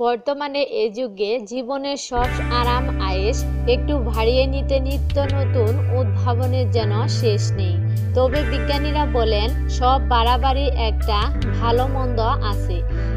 বর্তমানে এই যুগে জীবনের সব আরাম আয়েশ একটু ভাড়িয়ে নিতে নিত্য নতুন উদ্ভাবনের যেন শেষ নেই। তবে বিজ্ঞানীরা বলেন সব বাড়াবাড়ি একটা ভালো মন্দ আছে।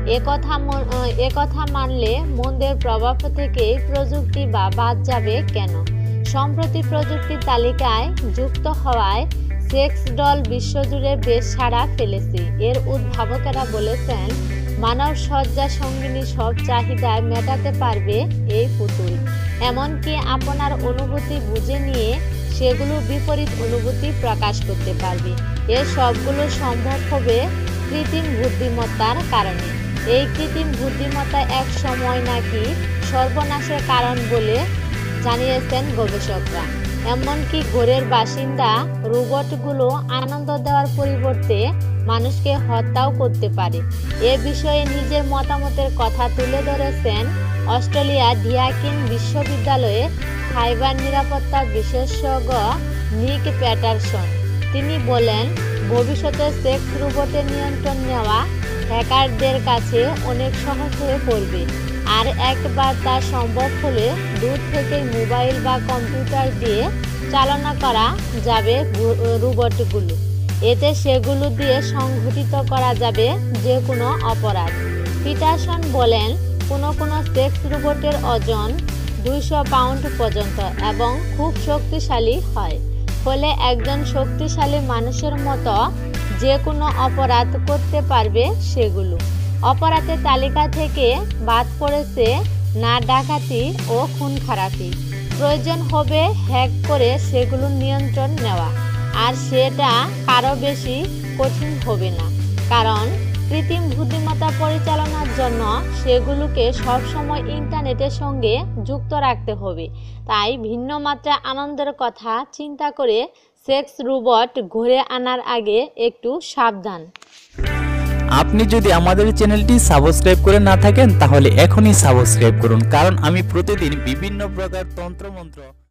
একথা মানলে মন্দের প্রভাব থেকে প্রযুক্তি বা বাদ যাবে কেন? সম্প্রতি প্রযুক্তির তালিকায় যুক্ত হওয়ায় সেক্স ডল বিশ্বজুড়ে বেশ সাড়া ফেলেছে। এর উদ্ভাবকেরা বলেছেন মানব সজ্জা সঙ্গিনী সব চাহিদা মেটাতে পারবে এই পুতুল, এমনকি আপনার অনুভূতি বুঝে নিয়ে সেগুলো বিপরীত অনুভূতি প্রকাশ করতে পারবে। এর সবগুলো সম্ভব হবে কৃত্রিম বুদ্ধিমত্তার কারণে। এই কৃত্রিম বুদ্ধিমত্তা এক সময় নাকি সর্বনাশের কারণ বলে জানিয়েছেন গবেষকরা। এমনকি ঘরের বাসিন্দা রোবটগুলো আনন্দ দেওয়ার পরিবর্তে মানুষকে হত্যাও করতে পারে। এ বিষয়ে নিজের মতামতের কথা তুলে ধরেছেন অস্ট্রেলিয়ার ডিয়াকিন বিশ্ববিদ্যালয়ের সাইবার নিরাপত্তা বিশেষজ্ঞ নিক প্যাটারসন। তিনি বলেন, ভবিষ্যতে সেক্স রোবটের নিয়ন্ত্রণ নেওয়া হ্যাকারদের কাছে অনেক সহজ হয়ে পড়বে। আর একবার তা সম্ভব হলে দূর থেকে মোবাইল বা কম্পিউটার দিয়ে চালনা করা যাবে রোবটগুলো। এতে সেগুলো দিয়ে সংঘটিত করা যাবে যে কোনো অপরাধ। পিটারসন বলেন, কোনো সেক্স রোবটের ওজন 200 পাউন্ড পর্যন্ত এবং খুব শক্তিশালী হয়। ফলে একজন শক্তিশালী মানুষের মতো যে কোনো অপরাধ করতে পারবে সেগুলো। অপরাধের তালিকা থেকে বাদ পড়েছে না ডাকাতি ও খুন খারাপি। প্রয়োজন হবে হ্যাক করে সেগুলো নিয়ন্ত্রণ নেওয়া, আর সেটা কারো বেশি কঠিন হবে না, কারণ কৃত্রিম বুদ্ধিমত্তা পরিচালনার জন্য সেগুলোকে সবসময় ইন্টারনেটের সঙ্গে যুক্ত রাখতে হবে। তাই ভিন্ন মাত্রা আনন্দের কথা চিন্তা করে সেক্স রোবট ঘুরে আনার আগে একটু সাবধান। আপনি যদি আমাদের চ্যানেলটি সাবস্ক্রাইব করে না থাকেন তাহলে এখনই সাবস্ক্রাইব করুন, কারণ আমি প্রতিদিন বিভিন্ন প্রকার তন্ত্রমন্ত্র